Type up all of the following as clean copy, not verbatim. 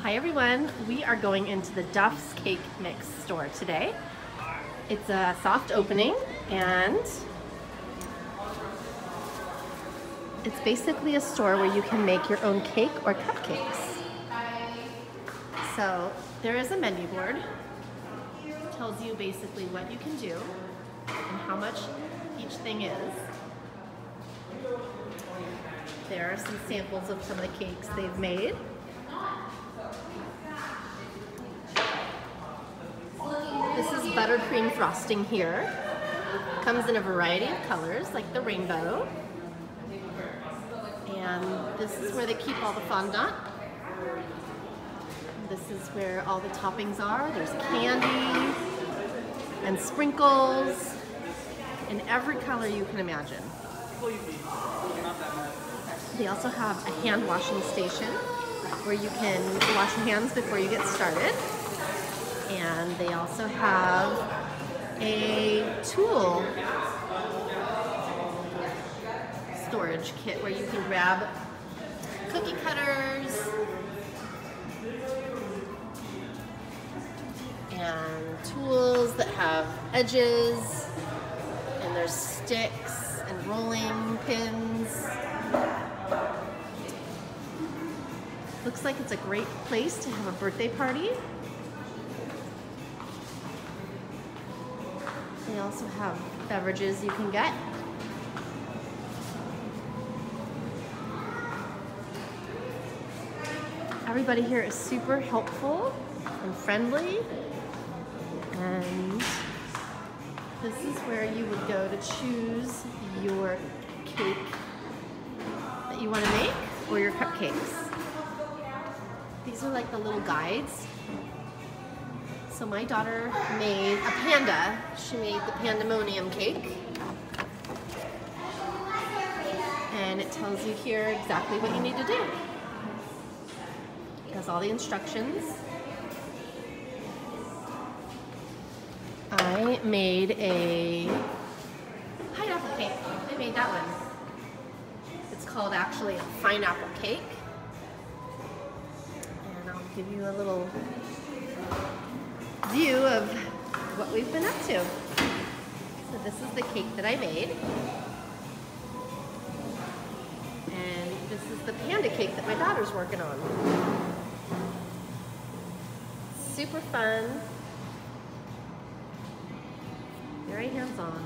Hi everyone, we are going into the Duff's Cake Mix store today. It's a soft opening and it's basically a store where you can make your own cake or cupcakes. So there is a menu board. It tells you basically what you can do and how much each thing is. There are some samples of some of the cakes they've made. This is buttercream frosting here. Comes in a variety of colors, like the rainbow. And this is where they keep all the fondant. This is where all the toppings are. There's candy and sprinkles in every color you can imagine. They also have a hand washing station where you can wash your hands before you get started. And they also have a tool storage kit where you can grab cookie cutters and tools that have edges, and there's sticks and rolling pins. Looks like it's a great place to have a birthday party. They also have beverages you can get. Everybody here is super helpful and friendly. And this is where you would go to choose your cake that you want to make or your cupcakes. These are like the little guides. So my daughter made a panda. She made the pandemonium cake. And it tells you here exactly what you need to do. It has all the instructions. I made a pineapple cake. I made that one. It's called actually a pineapple cake. And I'll give you a little view of what we've been up to. So this is the cake that I made. And this is the panda cake that my daughter's working on. Super fun. Very hands-on.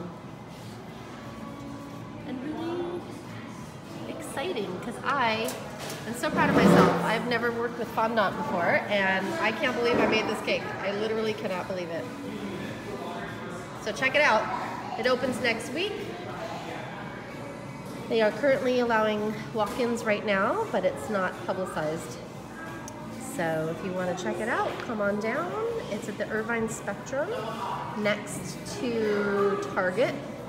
And really exciting because I'm so proud of myself. I've never worked with fondant before and I can't believe I made this cake. I literally cannot believe it. So check it out. It opens next week. They are currently allowing walk-ins right now, but it's not publicized. So if you want to check it out, come on down. It's at the Irvine Spectrum next to Target.